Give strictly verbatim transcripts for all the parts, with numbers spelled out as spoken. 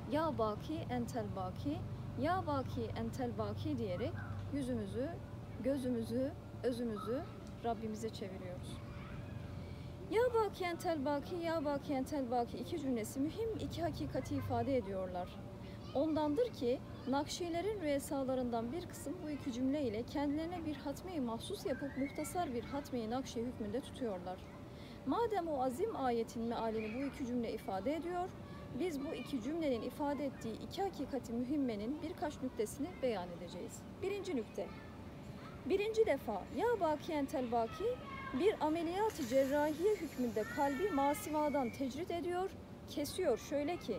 Ya baki entel baki, ya baki entel baki diyerek yüzümüzü, gözümüzü, özümüzü Rabbimize çeviriyoruz. Ya baki entel baki, ya baki entel baki iki cümlesi mühim iki hakikati ifade ediyorlar. Ondandır ki Nakşilerin rüesalarından bir kısım bu iki cümle ile kendilerine bir hatme-i mahsus yapıp muhtasar bir hatme-i Nakşi hükmünde tutuyorlar. Madem o azim ayetin mealini bu iki cümle ifade ediyor, biz bu iki cümlenin ifade ettiği iki hakikati mühimmenin birkaç nüktesini beyan edeceğiz. Birinci nükte. Birinci defa ya baki entel baki bir ameliyat-ı cerrahiye hükmünde kalbi masivadan tecrit ediyor, kesiyor şöyle ki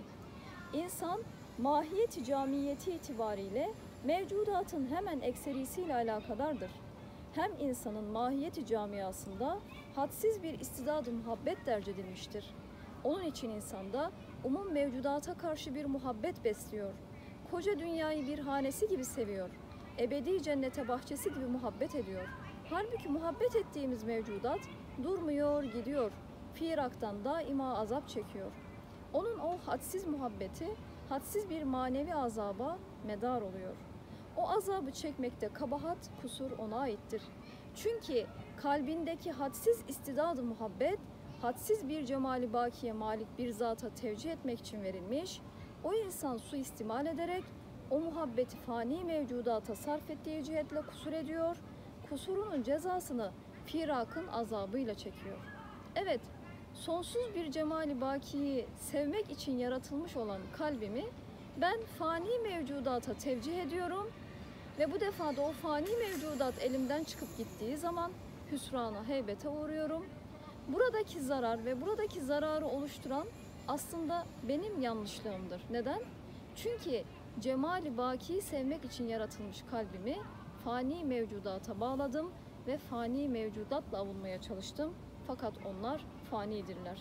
insan mahiyeti camiyeti itibariyle mevcudatın hemen ekserisiyle alakadardır. Hem insanın mahiyeti camiasında hadsiz bir istidad-ı muhabbet derc edilmiştir. Onun için insanda umum mevcudata karşı bir muhabbet besliyor. Koca dünyayı bir hanesi gibi seviyor. Ebedi cennete bahçesi gibi muhabbet ediyor. Halbuki muhabbet ettiğimiz mevcudat durmuyor, gidiyor. Firaktan daima azap çekiyor. Onun o hadsiz muhabbeti hadsiz bir manevi azaba medar oluyor. O azabı çekmekte kabahat, kusur ona aittir. Çünkü kalbindeki hadsiz istidad-ı muhabbet, hadsiz bir cemali bakiye malik bir zata tevcih etmek için verilmiş, o insan suistimal ederek o muhabbeti fani mevcudata sarf ettiği cihetle kusur ediyor, kusurunun cezasını firakın azabıyla çekiyor. Evet, sonsuz bir cemali bakiyi sevmek için yaratılmış olan kalbimi ben fani mevcudata tevcih ediyorum ve bu defa da o fani mevcudat elimden çıkıp gittiği zaman hüsrana, heybete uğruyorum. Buradaki zarar ve buradaki zararı oluşturan aslında benim yanlışlığımdır. Neden? Çünkü cemali bakiyi sevmek için yaratılmış kalbimi fani mevcudata bağladım ve fani mevcudatla avunmaya çalıştım. Fakat onlar fanidirler.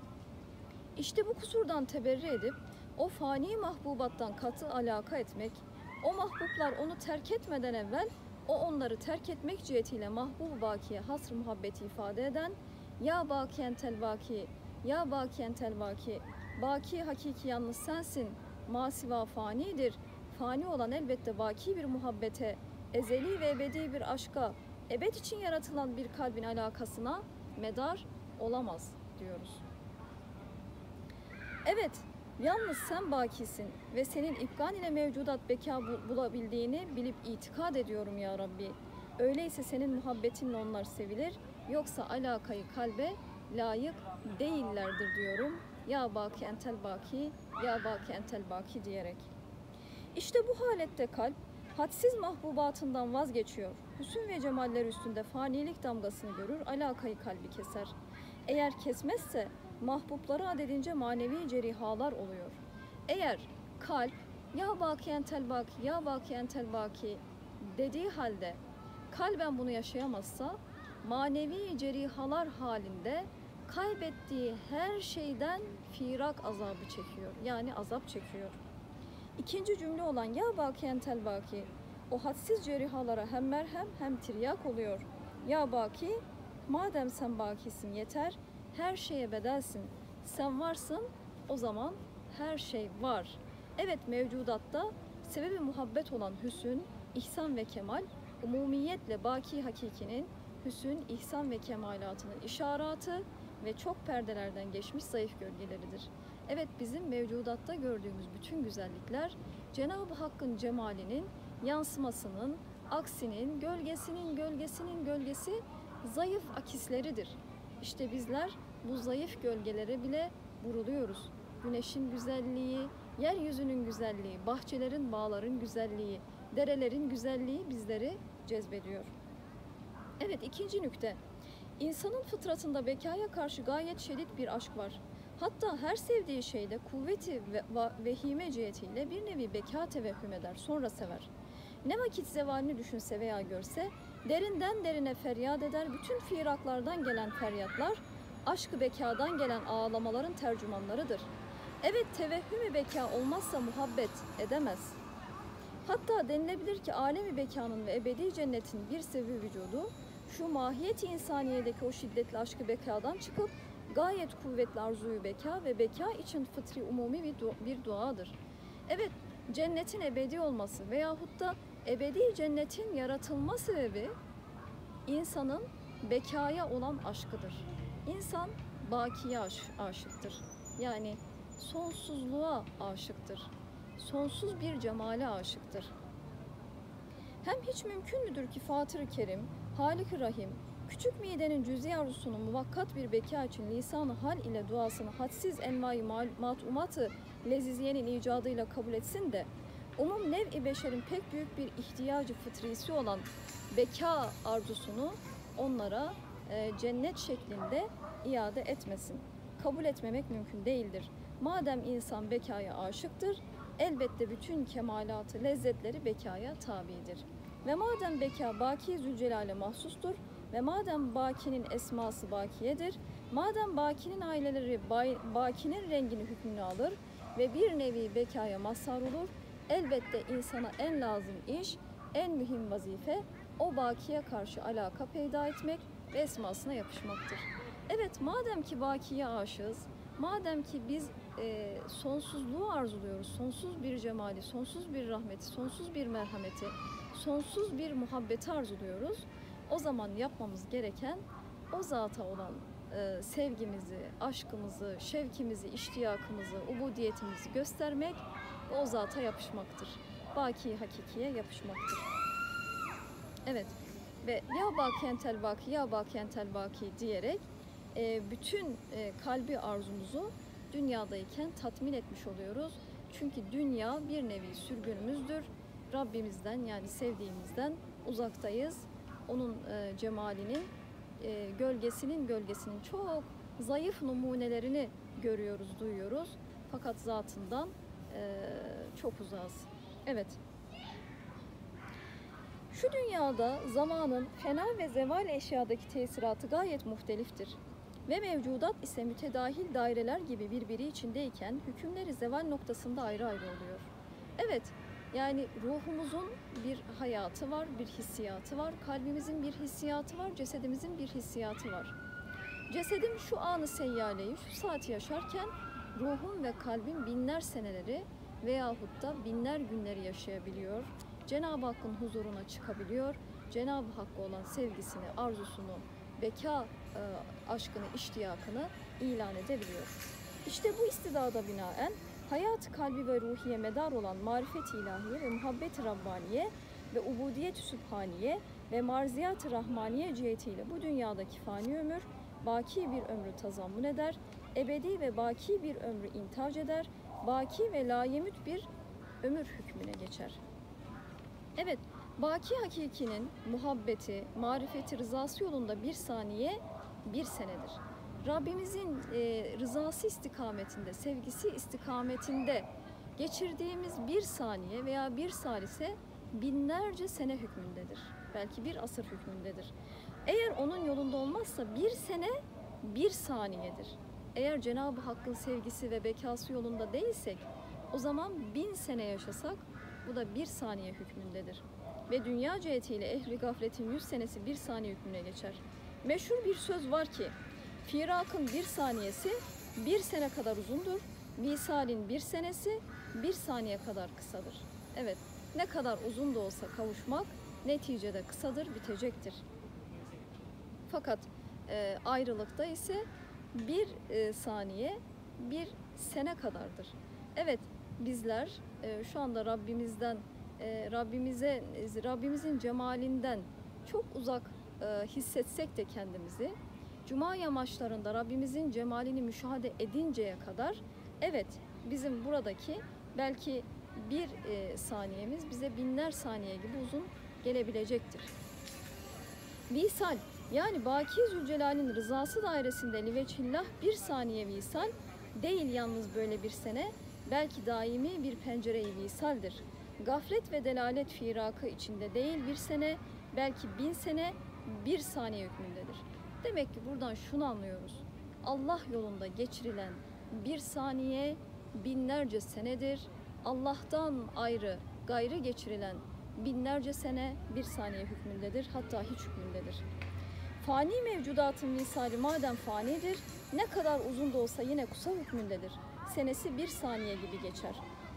İşte bu kusurdan teberri edip o fani mahbubattan katı alaka etmek, o mahbublar onu terk etmeden evvel o onları terk etmek cihetiyle mahbub-u bakiye hasr muhabbeti ifade eden ya baki entel baki, ya baki entel baki, baki hakiki yalnız sensin, masiva fanidir, fani olan elbette baki bir muhabbete, ezeli ve ebedi bir aşka, ebed için yaratılan bir kalbin alakasına medar olamaz diyoruz. Evet, yalnız sen bakisin ve senin ipkan ile mevcudat beka bulabildiğini bilip itikad ediyorum ya Rabbi. Öyleyse senin muhabbetinle onlar sevilir, yoksa alakayı kalbe layık değillerdir diyorum. Ya baki entel baki, ya baki entel baki diyerek. İşte bu halette kalp hadsiz mahbubatından vazgeçiyor. Hüsn ve cemaller üstünde fanilik damgasını görür, alakayı kalbi keser. Eğer kesmezse mahbubları adedince manevi cerihalar oluyor. Eğer kalp ya baki entel baki, ya baki entel baki dediği halde kalben bunu yaşayamazsa manevi cerihalar halinde kaybettiği her şeyden firak azabı çekiyor. Yani azap çekiyor. İkinci cümle olan ya baki entel baki o hadsiz cerihalara hem merhem hem tiryak oluyor. Ya baki madem sen bakisin yeter, her şeye bedelsin. Sen varsın, o zaman her şey var. Evet, mevcudatta sebebi muhabbet olan hüsn, ihsan ve kemal, umumiyetle baki hakikinin hüsn, ihsan ve kemalatının işaratı ve çok perdelerden geçmiş zayıf gölgeleridir. Evet, bizim mevcudatta gördüğümüz bütün güzellikler Cenab-ı Hakk'ın cemalinin yansımasının, aksinin, gölgesinin, gölgesinin gölgesi zayıf akisleridir. İşte bizler bu zayıf gölgelere bile vuruluyoruz. Güneşin güzelliği, yeryüzünün güzelliği, bahçelerin, bağların güzelliği, derelerin güzelliği bizleri cezbediyor. Evet, ikinci nükte. İnsanın fıtratında bekaya karşı gayet şiddet bir aşk var. Hatta her sevdiği şeyde kuvveti ve vehime cihetiyle bir nevi beka tevehhüm eder, sonra sever. Ne vakit zevalini düşünse veya görse, derinden derine feryat eder, bütün firaklardan gelen feryatlar, aşk-ı bekadan gelen ağlamaların tercümanlarıdır. Evet, tevehhüm-i beka olmazsa muhabbet edemez. Hatta denilebilir ki alemi bekanın ve ebedi cennetin bir sevi vücudu, şu mahiyeti insaniyedeki o şiddetli aşkı bekadan çıkıp gayet kuvvetli arzuyu beka ve beka için fıtri umumi bir duadır. Evet, cennetin ebedi olması veyahut da ebedi cennetin yaratılma sebebi insanın bekaya olan aşkıdır. İnsan bakiye aş- aşıktır. Yani sonsuzluğa aşıktır. Sonsuz bir cemale aşıktır. Hem hiç mümkün müdür ki Fatır-ı Kerim, Halik-i Rahim, küçük midenin cüz'i arzusunu muvakkat bir beka için lisan-ı hal ile duasını hadsiz envai matumatı leziziyenin icadıyla kabul etsin de, umum nev-i beşerin pek büyük bir ihtiyacı fıtrisi olan beka arzusunu onlara e, cennet şeklinde iade etmesin. Kabul etmemek mümkün değildir. Madem insan bekaya aşıktır, elbette bütün kemalatı, lezzetleri bekaya tabidir. Ve madem beka Baki Zülcelal'e mahsustur ve madem Baki'nin esması bakiyedir, madem Baki'nin aileleri Baki'nin rengini hükmünü alır ve bir nevi bekaya mazhar olur, elbette insana en lazım iş, en mühim vazife o Baki'ye karşı alaka peyda etmek ve esmasına yapışmaktır. Evet, madem ki Baki'ye aşığız, madem ki biz e, sonsuzluğu arzuluyoruz, sonsuz bir cemali, sonsuz bir rahmeti, sonsuz bir merhameti, sonsuz bir muhabbeti arzuluyoruz, o zaman yapmamız gereken o zata olan e, sevgimizi, aşkımızı, şevkimizi, iştiyakımızı, ubudiyetimizi göstermek ve o zata yapışmaktır. Baki hakikiye yapışmaktır. Evet, ve ya baki entel baki, ya baki entel baki diyerek e, bütün e, kalbi arzumuzu dünyadayken tatmin etmiş oluyoruz. Çünkü dünya bir nevi sürgünümüzdür. Rabbimizden, yani sevdiğimizden uzaktayız. Onun e, cemalinin, e, gölgesinin gölgesinin çok zayıf numunelerini görüyoruz, duyuyoruz. Fakat zatından e, çok uzağız. Evet. Şu dünyada zamanın fena ve zeval eşyadaki tesiratı gayet muhteliftir. Ve mevcudat ise mütedahil daireler gibi birbiri içindeyken hükümleri zeval noktasında ayrı ayrı oluyor. Evet, yani ruhumuzun bir hayatı var, bir hissiyatı var, kalbimizin bir hissiyatı var, cesedimizin bir hissiyatı var. Cesedim şu anı seyyaleyi, şu saati yaşarken ruhum ve kalbim binler seneleri veyahut da binler günleri yaşayabiliyor. Cenab-ı Hakk'ın huzuruna çıkabiliyor. Cenab-ı Hakk'a olan sevgisini, arzusunu, beka e, aşkını, iştiyakını ilan edebiliyor. İşte bu istidada binaen hayat kalbi ve ruhiye medar olan marifet-i ilahiye ve muhabbet-i Rabbaniye ve ubudiyet-i sübhaniye ve marziyat-ı rahmaniye cihetiyle bu dünyadaki fani ömür baki bir ömrü tazammun eder, ebedi ve baki bir ömrü intac eder, baki ve layemüt bir ömür hükmüne geçer. Evet, baki hakikinin muhabbeti, marifeti, rızası yolunda bir saniye bir senedir. Rabbimizin e, rızası istikametinde, sevgisi istikametinde geçirdiğimiz bir saniye veya bir salise binlerce sene hükmündedir. Belki bir asır hükmündedir. Eğer onun yolunda olmazsa bir sene bir saniyedir. Eğer Cenab-ı Hakk'ın sevgisi ve bekası yolunda değilsek, o zaman bin sene yaşasak bu da bir saniye hükmündedir. Ve dünya cihetiyle ehli gafletin yüz senesi bir saniye hükmüne geçer. Meşhur bir söz var ki, firakın bir saniyesi bir sene kadar uzundur, visalin bir senesi bir saniye kadar kısadır. Evet, ne kadar uzun da olsa kavuşmak neticede kısadır, bitecektir. Fakat e, ayrılıkta ise bir e, saniye bir sene kadardır. Evet, bizler e, şu anda Rabbimizden, e, Rabbimize, Rabbimizin cemalinden çok uzak e, hissetsek de kendimizi, Cuma yamaçlarında Rabbimizin cemalini müşahede edinceye kadar, evet, bizim buradaki belki bir e, saniyemiz bize binler saniye gibi uzun gelebilecektir. Visal, yani Baki Zülcelal'in rızası dairesinde liveçillah bir saniye visal değil, yalnız böyle bir sene, belki daimi bir pencere-i visaldir. Gaflet ve delalet firakı içinde değil bir sene, belki bin sene bir saniye hükmündedir. Demek ki buradan şunu anlıyoruz. Allah yolunda geçirilen bir saniye binlerce senedir. Allah'tan ayrı, gayrı geçirilen binlerce sene bir saniye hükmündedir. Hatta hiç hükmündedir. Fani mevcudatın misali madem fanidir, ne kadar uzun da olsa yine kısa hükmündedir. Senesi bir saniye gibi geçer.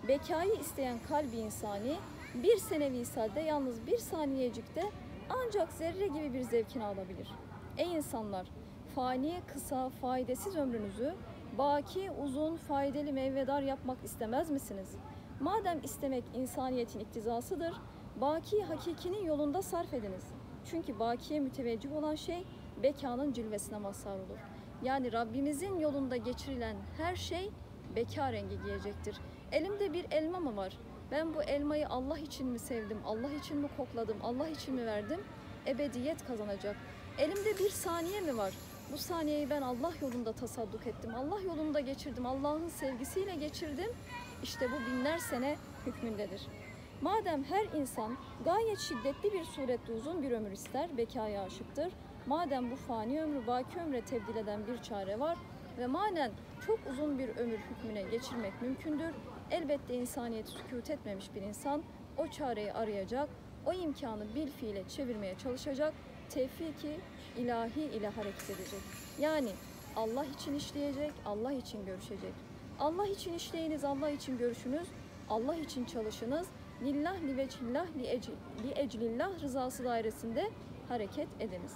bekayı isteyen kalbi insani bir sene visalde yalnız bir saniyecikte ancak zerre gibi bir zevkini alabilir. Ey insanlar! Fani, kısa, faydasız ömrünüzü baki, uzun, faydalı, meyvedar yapmak istemez misiniz? Madem istemek insaniyetin iktizasıdır, baki hakikinin yolunda sarf ediniz. Çünkü bakiye müteveccih olan şey bekanın cilvesine mazhar olur. Yani Rabbimizin yolunda geçirilen her şey beka rengi giyecektir. Elimde bir elma mı var? Ben bu elmayı Allah için mi sevdim, Allah için mi kokladım, Allah için mi verdim? Ebediyet kazanacak. Elimde bir saniye mi var? Bu saniyeyi ben Allah yolunda tasadduk ettim, Allah yolunda geçirdim, Allah'ın sevgisiyle geçirdim. İşte bu binler sene hükmündedir. Madem her insan gayet şiddetli bir surette uzun bir ömür ister, bekaya aşıktır. Madem bu fani ömrü baki ömre tebdil eden bir çare var ve manen çok uzun bir ömür hükmüne geçirmek mümkündür. Elbette insaniyeti sükût etmemiş bir insan o çareyi arayacak, o imkanı bil fiile çevirmeye çalışacak, tevfiki ilahi ile hareket edecek. Yani Allah için işleyecek, Allah için görüşecek. Allah için işleyiniz, Allah için görüşünüz, Allah için çalışınız. Lillah, li vecihillah, li eclillah rızası dairesinde hareket ediniz.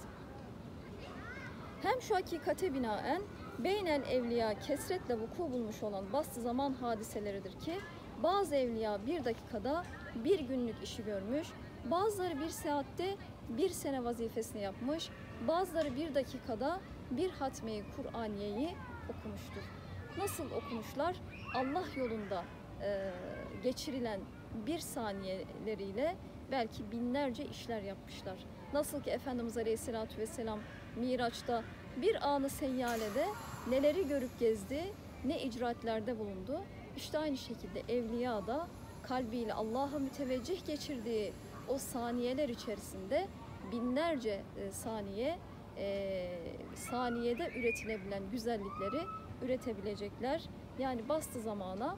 Hem şu hakikate binaen beynel evliya kesretle vuku bulmuş olan bastı zaman hadiseleridir ki bazı evliya bir dakikada bir günlük işi görmüş, bazıları bir saatte bir sene vazifesini yapmış, bazıları bir dakikada bir hatmeyi Kur'aniyeyi okumuştur. Nasıl okumuşlar? Allah yolunda e, geçirilen bir saniyeleriyle belki binlerce işler yapmışlar. Nasıl ki Efendimiz Aleyhisselatü Vesselam Miraç'ta bir anı seyyalede neleri görüp gezdi, ne icraatlerde bulundu. İşte aynı şekilde evliya da kalbiyle Allah'a müteveccih geçirdiği o saniyeler içerisinde binlerce e, saniye e, saniyede üretilebilen güzellikleri üretebilecekler. Yani bastı zamana,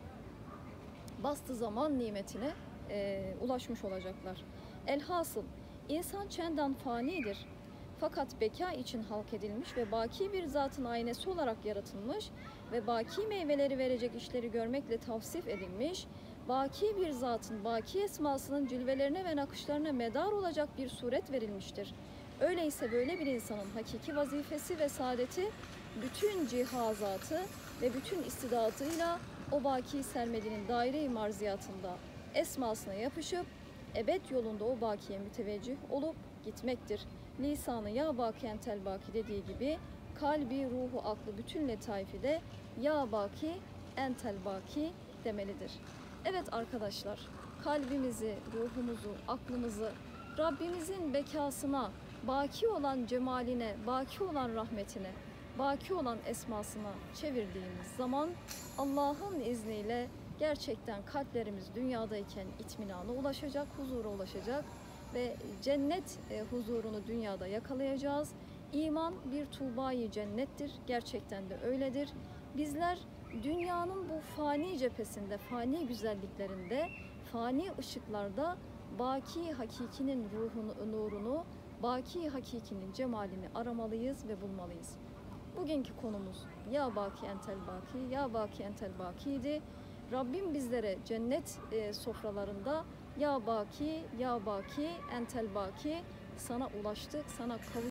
bastı zaman nimetine e, ulaşmış olacaklar. Elhasıl insan çendan fanidir. Fakat beka için halk edilmiş ve baki bir zatın aynesi olarak yaratılmış ve baki meyveleri verecek işleri görmekle tavsif edilmiş, baki bir zatın baki esmasının cilvelerine ve nakışlarına medar olacak bir suret verilmiştir. Öyleyse böyle bir insanın hakiki vazifesi ve saadeti bütün cihazatı ve bütün istidatıyla o baki sermedinin daire-i marziyatında esmasına yapışıp ebed yolunda o bakiye müteveccih olup gitmektir. Lisanı ya baki entel baki dediği gibi kalbi, ruhu, aklı bütün letaifi de ya baki entel baki demelidir. Evet arkadaşlar, kalbimizi, ruhumuzu, aklımızı Rabbimizin bekasına, baki olan cemaline, baki olan rahmetine, baki olan esmasına çevirdiğimiz zaman Allah'ın izniyle gerçekten kalplerimiz dünyadayken itminana ulaşacak, huzura ulaşacak ve cennet e, huzurunu dünyada yakalayacağız. İman bir tuğbayı cennettir. Gerçekten de öyledir. Bizler dünyanın bu fani cephesinde, fani güzelliklerinde, fani ışıklarda baki hakikinin ruhunu, nurunu, baki hakikinin cemalini aramalıyız ve bulmalıyız. Bugünkü konumuz ya baki entel baki, ya baki entel bakiydi. Rabbim bizlere cennet e, sofralarında ya baki, ya baki, entel baki sana ulaştık, sana kavuştuk.